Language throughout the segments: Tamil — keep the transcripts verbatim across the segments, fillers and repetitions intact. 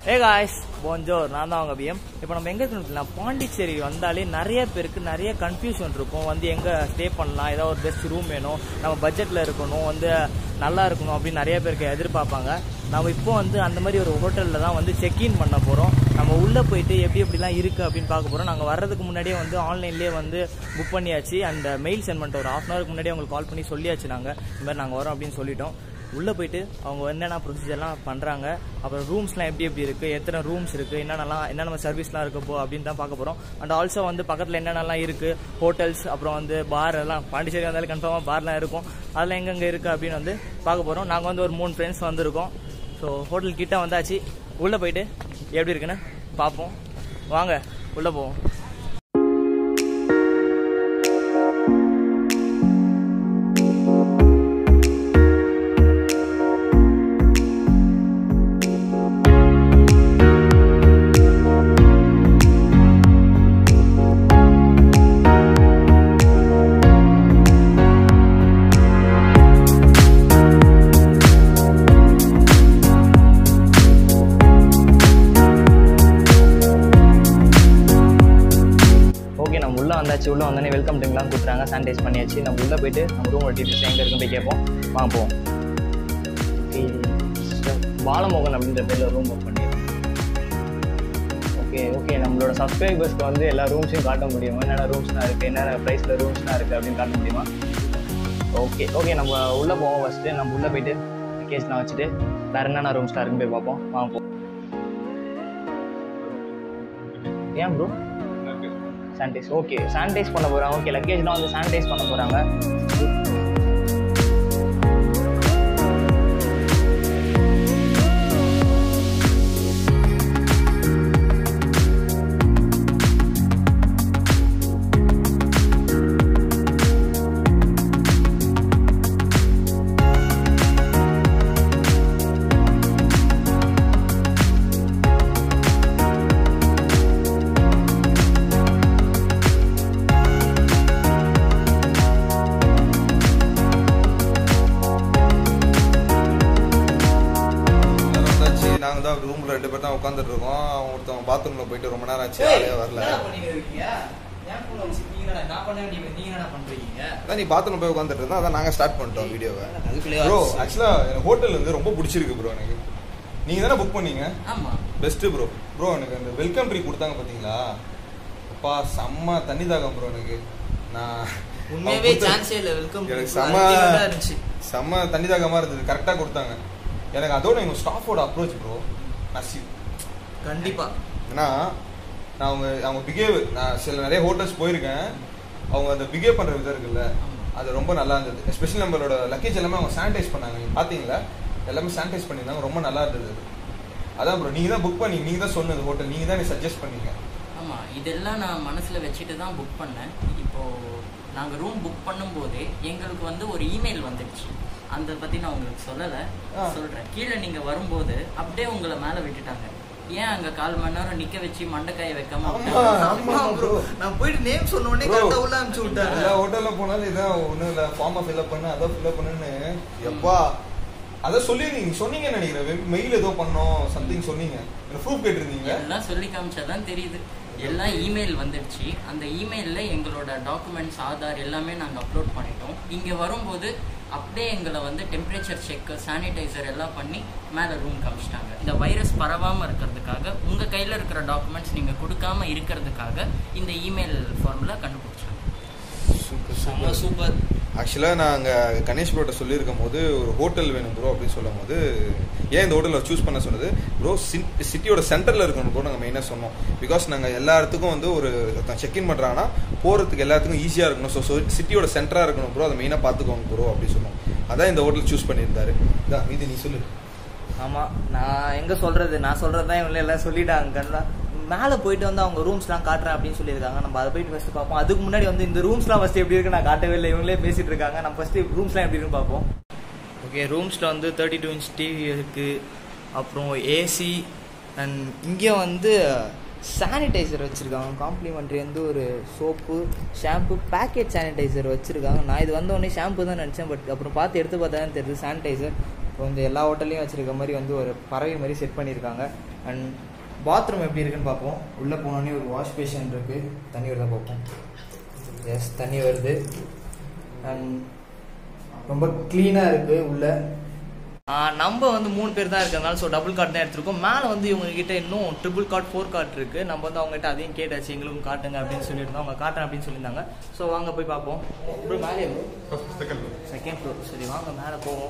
Hey guys, bonjour. நான் தான் அவங்க பிஎம். இப்போ நம்ம எங்க இருக்கோம்னா பாண்டிச்சேரி வந்தாலே நிறைய பேருக்கு நிறைய கன்ஃபியூஷன் இருக்கும். வந்து எங்க ஸ்டே பண்ணலாம், ஏதாவது ஒரு பெஸ்ட் ரூம் வேணும், நம்ம பட்ஜெட்ல இருக்கணும், வந்து நல்லா இருக்கணும் அப்படின்னு நிறைய பேருக்கு எதிர்பார்ப்பாங்க. நம்ம இப்போ வந்து அந்த மாதிரி ஒரு ஹோட்டலில் தான் வந்து செக்இன் பண்ண போகிறோம். நம்ம உள்ளே போயிட்டு எப்படி எப்படிலாம் இருக்குது அப்படின்னு பார்க்க போகிறோம். நாங்கள் வர்றதுக்கு முன்னாடியே வந்து ஆன்லைன்லேயே வந்து புக் பண்ணியாச்சு. அந்த மெயில் சென்ட் பண்ணிட்டு ஒரு ஹாஃப் அன் ஹவருக்கு முன்னாடியே அவங்களுக்கு கால் பண்ணி சொல்லியாச்சு. நாங்கள் இந்த மாதிரி நாங்கள் வரோம் அப்படின்னு சொல்லிட்டோம். உள்ளே போயிட்டு அவங்க என்னென்ன ப்ரொசீஜர்லாம் பண்ணுறாங்க, அப்புறம் ரூம்ஸ்லாம் எப்படி எப்படி இருக்குது, எத்தனை ரூம்ஸ் இருக்குது, என்னென்னலாம் என்னென்ன சர்வீஸ்லாம் இருக்கப்போ அப்படின்னு தான் பார்க்க போகிறோம். அண்ட் ஆல்சோ வந்து பக்கத்தில் என்னென்னலாம் இருக்குது, ஹோட்டல்ஸ், அப்புறம் வந்து பார் எல்லாம் பாண்டிச்சேரி வந்தாலும் கன்ஃபார்மாக பார்லாம் இருக்கும். அதெல்லாம் எங்கெங்கே இருக்குது அப்படின்னு வந்து பார்க்க போகிறோம். நாங்கள் வந்து ஒரு மூணு ஃப்ரெண்ட்ஸ் வந்திருக்கோம். ஸோ ஹோட்டல் கிட்ட வந்தாச்சு. உள்ளே போயிட்டு எப்படி இருக்குன்னு பார்ப்போம். வாங்க உள்ளே போவோம். வந்தாச்சு. உள்ளே வந்தோடனே வெல்கம் ட்ரிங்க்லாம் கொடுத்துறாங்க, சானிடைஸ் பண்ணியாச்சு. நம்ம உள்ளே போயிட்டு நம்ம ரூமோட டீட்டெயில்ஸ் எங்கே இருக்குன்னு போய் கேட்போம். வாங்க போவோம். பாலமோகன் அப்படின்ற பேரில் ரூம் புக் பண்ணிடுறோம். ஓகே ஓகே நம்மளோட சப்ஸ்கிரைபர்ஸ்க்கு வந்து எல்லா ரூம்ஸையும் காட்ட முடியுமா, என்னென்ன ரூம்ஸ்லாம் இருக்குது, என்னென்ன ப்ரைஸில் ரூம்ஸ்லாம் இருக்குது அப்படின்னு காட்ட முடியுமா? ஓகே ஓகே நம்ம உள்ளே போவோம். ஃபஸ்ட்டு நம்ம உள்ளே போயிட்டு கேஸ்லாம் வச்சுட்டு வேறு என்னென்ன ரூம்ஸ்லாம் இருக்குன்னு போய் பார்ப்போம். வாங்க போவோம். ஏன் ப்ரோ சானிடைஸ்? ஓகே சானிடைஸ் பண்ண போகிறாங்க. ஓகே லக்கேஜ்லாம் வந்து சானிடைஸ் பண்ண போகிறாங்க. ரூம்ல ரெண்டு பேர் தான் உட்காந்துட்டு இருக்கோம். ஒருத்தவங்க பாத்ரூம்ல போயிட்டு ரொம்ப நேரம் ஆச்சு, வரல. நீ பாத்ரூம் போய் உட்காந்துட்டு இருந்தா அதான் நாங்க ஸ்டார்ட் பண்ணிட்டோம் வீடியோவை. ப்ரோ ஆக்சுவலா எனக்கு ஹோட்டல் வந்து ரொம்ப பிடிச்சிருக்கு ப்ரோ. எனக்கு நீங்க தானே புக் பண்ணீங்க? ஆமா பெஸ்ட் ப்ரோ. ப்ரோ எனக்கு அந்த வெல்கம் ட்ரீ கொடுத்தாங்க பாத்தீங்களா, அப்பா செம்ம தண்ணி தாகம் ப்ரோ. எனக்கு நான் உண்மையாவே சான்ஸே இல்ல. வெல்கம் எனக்கு செம்ம செம்ம தண்ணி தாகமா இருந்தது. கரெக்டா கொடுத்தாங்க எனக்கு. அதோட எங்க ஸ்டாஃபோட அப்ரோச் ப்ரோ நசி கண்டிப்பா. ஏன்னா நான் அவங்க அவங்க பிஹேவ், நான் சில நிறைய ஹோட்டல்ஸ் போயிருக்கேன், அவங்க அந்த பிஹேவ் பண்ற விதம் இருக்குல்ல அது ரொம்ப நல்லா இருந்தது. எஸ்பெஷலி நம்மளோட லக்கேஜ் எல்லாமே அவங்க சானிடைஸ் பண்ணாங்க. நீங்க பாத்தீங்களா, எல்லாமே சானிடைஸ் பண்ணியிருந்தாங்க, ரொம்ப நல்லா இருந்தது. அதான் ப்ரோ நீங்க தான் புக் பண்ணி, நீங்க தான் சொன்னது ஹோட்டல், நீங்க தான் சஜஸ்ட் பண்ணீங்க. ஆமா இதெல்லாம் நான் மனசுல வச்சுட்டு தான் புக் பண்ணேன். இப்போ நாங்க ரூம் புக் பண்ணும் போதே எங்களுக்கு வந்து ஒரு இமெயில் வந்துடுச்சு. அந்த பத்தி நான் உங்களுக்கு சொல்லலை, சொல்றேன். கீழே நீங்க வரும்போது அப்படியே உங்களை மேல விட்டுட்டாங்க. ஏன் அங்க கால் மணி நேரம் நிக்க வச்சு மண்டைக்காய வைக்காம நான் போயிட்டு நேம் சொன்ன உடனே கரெக்டா உள்ள அனுப்பிச்சு விட்டாங்க. எல்லா ஹோட்டல்ல போனாலும் இதான் ஒண்ணும் இல்ல, ஃபார்மை ஃபில்அப் பண்ணு அதை ஃபில்அப் பண்ணுன்னு எப்பா அதை சொல்லி நீங்க சொன்னீங்கன்னு நினைக்கிறேன். மெயில் ஏதோ பண்ணோம் சம்திங் சொன்னீங்க, ப்ரூஃப் கேட்டிருந்தீங்க. எல்லாம் சொல்லி காமிச்சாதான் தெரியுது. எல்லாம் இமெயில் வந்துடுச்சு. அந்த இமெயில்ல எங்களோட டாக்குமெண்ட்ஸ், ஆதார் எல்லாமே நாங்கள் அப்லோட் பண்ணிட்டோம். இங்கே வரும்போது அப்படியே எங்களை வந்து டெம்பரேச்சர் செக், சானிடைசர் எல்லாம் பண்ணி மேலே ரூம் காமிச்சிட்டாங்க. இந்த வைரஸ் பரவாமல் இருக்கிறதுக்காக உங்கள் கையில் இருக்கிற டாக்குமெண்ட்ஸ் நீங்கள் கொடுக்காம இருக்கிறதுக்காக இந்த இமெயில் ஃபார்மில் கண்டுபிடிச்சாங்க. Super super. ஆக்சுவலாக நாங்கள் கணேஷ் ப்ரோட்ட சொல்லியிருக்கும் போது ஒரு ஹோட்டல் வேணும் ப்ரோ அப்படின்னு சொல்லும் போது ஏன் இந்த ஹோட்டலில் சூஸ் பண்ண சொன்னது ப்ரோ, சிட்டியோட சென்டரில் இருக்கணும் ப்ரோ நாங்கள் மெயினாக சொன்னோம். பிகாஸ் நாங்கள் எல்லா இடத்துக்கும் வந்து ஒரு செக்இன் பண்ணுறாங்கன்னா போகிறதுக்கு எல்லாத்துக்கும் ஈஸியாக இருக்கணும். ஸோ ஸோ சிட்டியோட சென்டராக இருக்கணும் ப்ரோ, அதை மெயினாக பார்த்துக்கோங்க ப்ரோ அப்படின்னு சொன்னோம். அதான் இந்த ஹோட்டல் சூஸ் பண்ணியிருந்தாரு. இதான் இது நீ சொல்லு. ஆமாம் நான் எங்கே சொல்கிறது, நான் சொல்கிறது தான் இவங்க எல்லாம் சொல்லிட்டாங்க. மேலே போயிட்டு வந்து அவங்க ரூம்ஸ்லாம் காட்டுறேன் அப்படின்னு சொல்லியிருக்காங்க. நம்ம அதை போயிட்டு ஃபஸ்ட்டு பார்ப்போம். அதுக்கு முன்னாடி வந்து இந்த ரூம்ஸ்லாம் ஃபஸ்ட்டு எப்படி இருக்கு நான் காட்டவே இல்லை, இவங்களே பேசிகிட்டு இருக்காங்க. நம்ம ஃபஸ்ட்டு ரூம்ஸ்லாம் எப்படி இருக்குன்னு பார்ப்போம். ஓகே ரூம்ஸில் வந்து தேர்ட்டி டூ இன்ச் டிவி இருக்குது, அப்புறம் ஏசி, அண்ட் இங்கே வந்து சானிடைசர் வச்சுருக்காங்க. காம்ப்ளிமெண்ட்ரி வந்து ஒரு சோப்பு, ஷாம்பு, பேக்கெட் சானிடைசர் வச்சுருக்காங்க. நான் இது வந்தோடனே ஷாம்பு தான் நினச்சேன், பட் அப்புறம் பார்த்து எடுத்து பார்த்தா தான் தெரியுது சானிடைசர். இப்போ வந்து எல்லா ஹோட்டல்லையும் வச்சுருக்க மாதிரி வந்து ஒரு பறவை மாதிரி செட் பண்ணியிருக்காங்க. அண்ட் பாத்ரூம் எப்படி இருக்குன்னு பார்ப்போம். உள்ளே போனோடனே ஒரு வாஷ் பேஷன் இருக்குது, தண்ணி வருதா பார்ப்போம். எஸ், தண்ணி வருது. அண்ட் ரொம்ப க்ளீனாக இருக்குது உள்ளே. நம்ம வந்து மூணு பேர் தான் இருக்கிறதுனால ஸோ டபுள் கார்ட் தான் எடுத்துருக்கோம். மேலே வந்து இவங்ககிட்ட இன்னும் ட்ரிபிள் கார்ட் ஃபோர் கார்ட் இருக்குது. நம்ம வந்து அவங்ககிட்ட அதையும் கேட்டாச்சு, எங்களுக்கும் காட்டுங்க அப்படின்னு சொல்லியிருந்தோம். அவங்க காட்டுறேன் அப்படின்னு சொல்லியிருந்தாங்க. ஸோ வாங்க போய் பார்ப்போம். அப்புறம் மேலே செகண்ட் ஃப்ளோர் செகண்ட் ஃப்ளோர் சரி வாங்க மேலே போவோம்.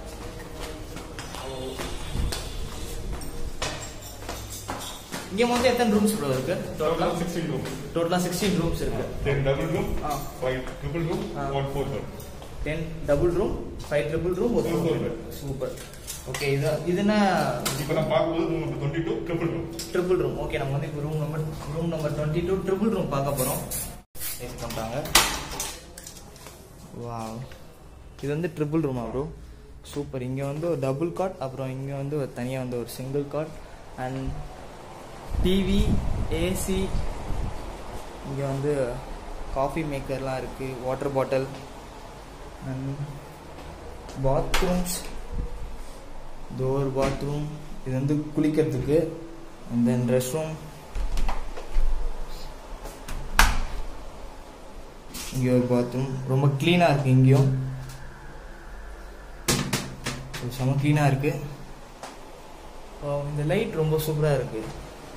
இங்கே வந்து எத்தனை ரூம்ஸ் ப்ரோ இருக்கு? டோட்டலாக சிக்ஸ்டீன் ரூம் டோட்டலாக சிக்ஸ்டீன் ரூம்ஸ் இருக்கு. Ten double room five triple room one four bed. Ten double room five triple room ஒரு ஃபோர் பெட். சூப்பர். ஓகே, இது இதுனா இப்போ நம்ம பார்க்கும்போது room number twenty two triple room triple room okay, நம்ம வந்து இப்போ room number room number twenty two triple room பார்க்க போகிறோம். டேஸ்ட் பண்ணுறாங்க. வாவ், இது வந்து ட்ரிபிள் ரூமா ப்ரோ? சூப்பர். இங்கே வந்து ஒரு டபுள் காட், அப்புறம் இங்கே வந்து ஒரு தனியாக வந்து ஒரு single cot and TV, AC, இங்கே வந்து காஃபி மேக்கர்லாம் இருக்குது, water bottle and bathrooms. Door bathroom, இது வந்து குளிக்கிறதுக்கு. And then rest room. இங்கே ஒரு பாத்ரூம் ரொம்ப க்ளீனாக இருக்குது. இங்கேயும் செம க்ளீனாக இருக்குது. இந்த லைட் ரொம்ப சூப்பராக இருக்குது.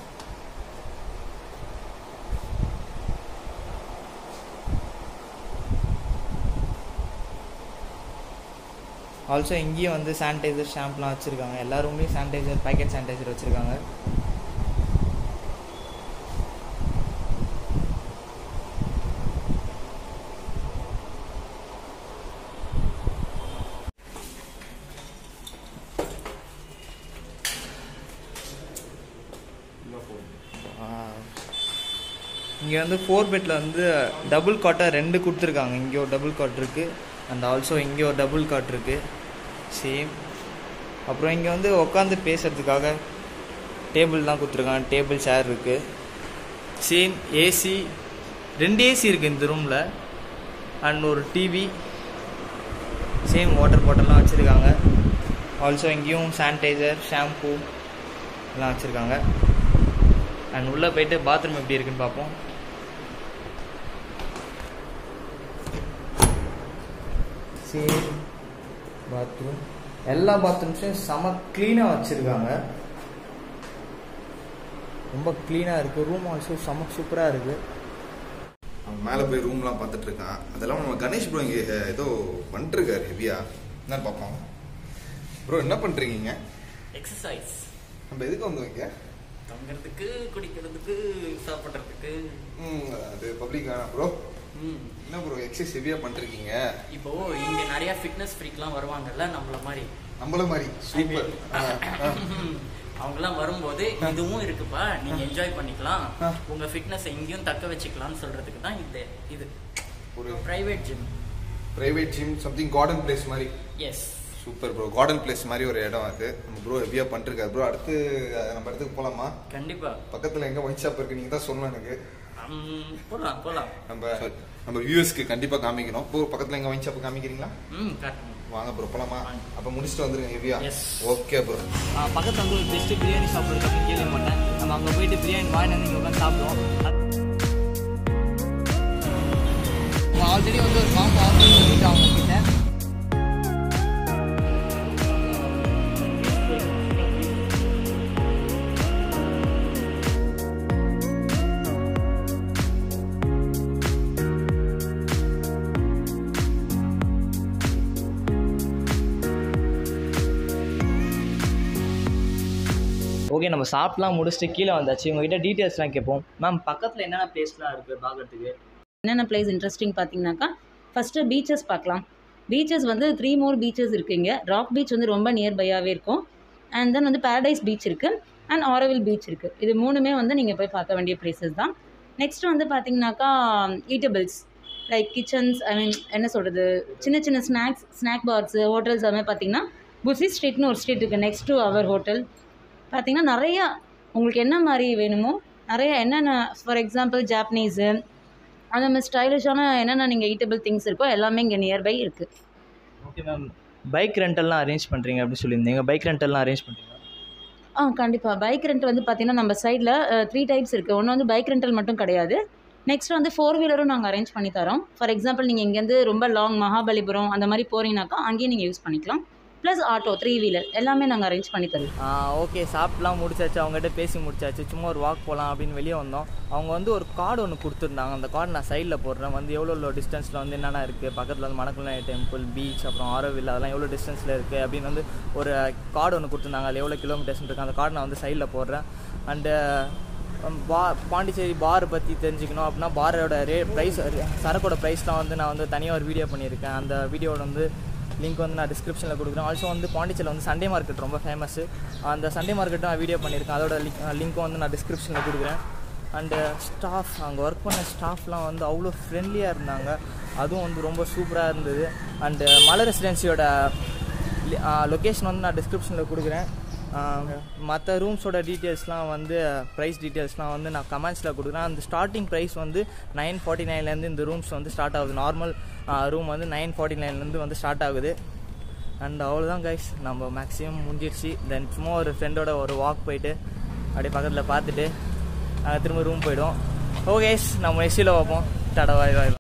ஆல்சோ இங்கேயும் வந்து சானிடைசர் ஷாம்புலாம் வச்சுருக்காங்க. எல்லா ரூம்லேயும் சானிடைசர், பேக்கெட் சானிடைசர் வச்சுருக்காங்க. இங்கே வந்து ஃபோர் பெட்டில் வந்து டபுள் காட்டாக ரெண்டு கொடுத்துருக்காங்க. இங்கே ஒரு டபுள் காட் இருக்குது அண்ட் ஆல்சோ இங்கே ஒரு டபுள் காட் இருக்குது சேம். அப்புறம் இங்கே வந்து உட்காந்து பேசுகிறதுக்காக டேபிள் தான் கொடுத்துருக்காங்க. டேபிள் சேர் இருக்குது சேம். ஏசி, ரெண்டு ஏசி இருக்குது இந்த ரூமில் அண்ட் ஒரு டிவி சேம். வாட்டர் பாட்டில்லாம் வச்சுருக்காங்க. ஆல்சோ இங்கேயும் சானிடைசர், ஷாம்பூ எல்லாம் வச்சுருக்காங்க. அண்ட் உள்ளே போயிட்டு பாத்ரூம் எப்படி இருக்குன்னு பார்ப்போம். Same bathroom. எல்லா பாத்ரூம்ஸையும் செம க்ளீனாக வச்சுருக்காங்க. ரொம்ப க்ளீனாக இருக்குது. ரூம் ஆல்சோ செம சூப்பராக இருக்குது. அவன் மேலே போய் ரூம்லாம் பார்த்துட்டு இருக்கான். அதெல்லாம் நம்ம கணேஷ் ப்ரோ இங்கே ஏதோ பண்ணிட்டுருக்காரு ஹெவியா. என்னன்னு பார்ப்போம். ப்ரோ என்ன பண்ணுறீங்க? எக்ஸசைஸ். நம்ம எதுக்கு வந்தோங்க? தங்குறதுக்கு, குடிக்கிறதுக்கு, சாப்பிட்றதுக்கு. ம் அது பப்ளிக் வேணாம் ப்ரோ. ம் என்ன ப்ரோ எக்ஸசைஸ் ஹெவியாக பண்ணிருக்கீங்க? இப்போ இங்கே நிறைய ஃபிட்னஸ் ஃப்ரீக்லாம் வருவாங்கல்ல, நம்மள மாதிரி நம்மள மாதிரி சூப்பர். அவங்கெல்லாம் வரும்போது இதுவும் இருக்குப்பா, நீங்க என்ஜாய் பண்ணிக்கலாம், உங்க ஃபிட்னஸ் எங்கேயும் தக்க வச்சுக்கலாம்னு சொல்றதுக்கு தான் இது இது ஒரு private gym. Private gym something garden place மாதிரி. Yes super bro. Garden place மாதிரி ஒரு இடம் அது. நம்ம ப்ரோ ஹெவியா பண்ணிருக்காரு ப்ரோ. அடுத்து நம்ம இடத்துக்கு போலாமா? கண்டிப்பா. பக்கத்துல எங்க ஒயின் ஷாப் இருக்கு நீங்க தான் சொல்லணும் எனக்கு. போலாம் போலாம். நம்ம நம்ம வியூவர்ஸ்க்கு கண்டிப்பா காமிக்கணும். ப்ரோ பக்கத்துல எங்க ஒயின் ஷாப் காமிக்கிறீங்களா? ம் காட்டுங்க. வாங்க ப்ரோ போலாமா? அப்ப முடிச்சிட்டு வந்துருங்க ஹெவியா. Okay bro. பக்கத்துல வந்து ஒரு பெஸ்ட் பிரியாணி ஷாப் இருக்கு அப்படின்னு கேள்விப்பட்டேன். நம்ம அங்க போயிட்டு பிரியாணி வாங்கி வந்து இங்க உட்காந்து சாப்பிடுவோம். ஆல்ரெடி வந்து ஒரு காம்போ ஆஃபர் சொல்லிட்டு அவங்க கிட்ட ஓகே. நம்ம சாப்பிட்லாம் முடிச்சுட்டு கீழே வந்தாச்சு. உங்ககிட்ட டீட்டெயில்ஸ்லாம் கேட்போம். மேம் பக்கத்தில் என்னென்ன பிளேஸ்லாம் இருக்குது பார்க்குறதுக்கு? என்னென்ன பிளேஸ் இன்ட்ரெஸ்டிங் பார்த்தீங்கன்னாக்கா, ஃபஸ்ட்டு பீச்சஸ் பார்க்கலாம். பீச்சஸ் வந்து த்ரீ மோர் பீச்சஸ் இருக்குங்க. ராக் பீச் வந்து ரொம்ப நியர்பையாகவே இருக்கும். அண்ட் தென் வந்து பேரடைஸ் பீச் இருக்குது அண்ட் ஆரோவில் பீச் இருக்குது. இது மூணுமே வந்து நீங்கள் போய் பார்க்க வேண்டிய பிளேசஸ் தான். நெக்ஸ்ட்டு வந்து பார்த்தீங்கன்னாக்கா eatables like kitchens, I mean என்ன சொல்கிறது, சின்ன சின்ன ஸ்நாக்ஸ், ஸ்நாக் பார்ஸு, ஹோட்டல்ஸ் எல்லாமே பார்த்தீங்கன்னா புசி ஸ்ட்ரீட்னு ஒரு ஸ்ட்ரீட் இருக்குது நெக்ஸ்ட் டு அவர் ஹோட்டல். பார்த்திங்கன்னா நிறையா உங்களுக்கு என்ன மாதிரி வேணுமோ நிறைய என்னென்ன, ஃபார் எக்ஸாம்பிள் ஜாப்பனீஸு அந்த மாதிரி ஸ்டைலிஷான என்னென்ன நீங்கள் ஈட்டபிள் திங்ஸ் இருக்கோ எல்லாமே இங்கே நியர்பை இருக்குது. Okay ma'am. பைக் ரெண்டல்லாம் அரேஞ்ச் பண்ணுறீங்க அப்படின்னு சொல்லியிருந்தீங்க. பைக் ரெண்டல்லாம் அரேஞ்ச் பண்ணுறீங்க? ஆ கண்டிப்பாக. பைக் ரெண்ட் வந்து பார்த்திங்கன்னா நம்ம சைடில் த்ரீ டைப்ஸ் இருக்குது. ஒன்று வந்து பைக் ரெண்டல் மட்டும் கிடையாது. நெக்ஸ்ட் வந்து ஃபோர் வீலரும் நாங்கள் அரேஞ்ச் பண்ணி தரோம். ஃபார் எக்ஸாம்பிள் நீங்கள் இங்கேருந்து ரொம்ப லாங் மகாபலிபுரம் அந்த மாதிரி போகிறீங்கனாக்கா அங்கேயும் நீங்கள் யூஸ் பண்ணிக்கலாம். ப்ளஸ் ஆட்டோ த்ரீ வீலர் எல்லாமே நாங்கள் அரேஞ்ச் பண்ணி தருவோம். ஓகே, சாப்பிட்லாம் முடிச்சாச்சு, அவங்ககிட்ட பேசி முடிச்சாச்சு. சும்மா ஒரு வாக் போகலாம் அப்படின்னு வெளியே வந்தோம். அவங்க வந்து ஒரு கார்டு ஒன்று கொடுத்துருந்தாங்க. அந்த கார்டு நான் சைடில் போடுறேன். வந்து எவ்வளோ எவ்வளோ டிஸ்டன்ஸில் வந்து என்னென்ன இருக்குது, பக்கத்தில் வந்து மணக்குள டெம்பிள், பீச், அப்புறம் ஆரோவில், அதெல்லாம் எவ்வளோ டிஸ்டன்ஸில் இருக்குது அப்படின்னு வந்து ஒரு கார்டு ஒன்று கொடுத்துருந்தாங்க. அதில் எவ்வளோ கிலோமீட்டர்ஸ் இருக்குது அந்த கார்டு நான் வந்து சைடில் போடுறேன். அண்டு பா பாண்டிச்சேரி பார் பற்றி தெரிஞ்சுக்கணும் அப்படின்னா பாரோட ரே ப்ரைஸ் சரக்கோட ப்ரைஸ்லாம் வந்து நான் வந்து தனியாக ஒரு வீடியோ பண்ணியிருக்கேன். அந்த வீடியோட வந்து லிங்க் வந்து நான் டிஸ்கிரிப்ஷனில் கொடுக்குறேன். ஆல்சோ வந்து பாண்டிச்சேரியில் வந்து சண்டே மார்க்கெட் ரொம்ப ஃபேமஸ்ஸு. அந்த சண்டே மார்க்கெட்டும் நான் வீடியோ பண்ணியிருக்கேன். அதோட லிங்க் லிங்க்கும் வந்து நான் டிஸ்கிரிப்ஷனில் கொடுக்குறேன். அண்டு ஸ்டாஃப், அங்கே ஒர்க் பண்ண ஸ்டாஃப்லாம் வந்து அவ்வளோ ஃப்ரெண்ட்லியாக இருந்தாங்க. அதுவும் வந்து ரொம்ப சூப்பராக இருந்தது. அண்டு மலை ரெசிடென்சியோட லொக்கேஷன் வந்து நான் டிஸ்கிரிப்ஷனில் கொடுக்குறேன். மற்ற ரூம்ஸோட டீட்டெயில்ஸ்லாம் வந்து ப்ரைஸ் டீட்டெயில்ஸ்லாம் வந்து நான் கமெண்ட்ஸில் கொடுக்குறேன். அந்த ஸ்டார்டிங் ப்ரைஸ் வந்து நைன் ஃபார்ட்டி நைன்லேருந்து இந்த ரூம்ஸ் வந்து ஸ்டார்ட் ஆகுது. நார்மல் ரூம் வந்து நைன் ஃபார்ட்டி நைன்லேருந்து வந்து ஸ்டார்ட் ஆகுது. அண்ட் அவ்வளோதான் கைஸ், நம்ம மேக்ஸிமம் முடிஞ்சிடுச்சு. தென் சும்மா ஒரு ஃப்ரெண்டோட ஒரு வாக் போயிட்டு அப்படியே பக்கத்தில் பார்த்துட்டு நாங்கள் திரும்ப ரூம் போய்டும். ஓகே கைஸ், நம்ம எஸ்சியில் பார்ப்போம். டாடா, பாய் பாய்.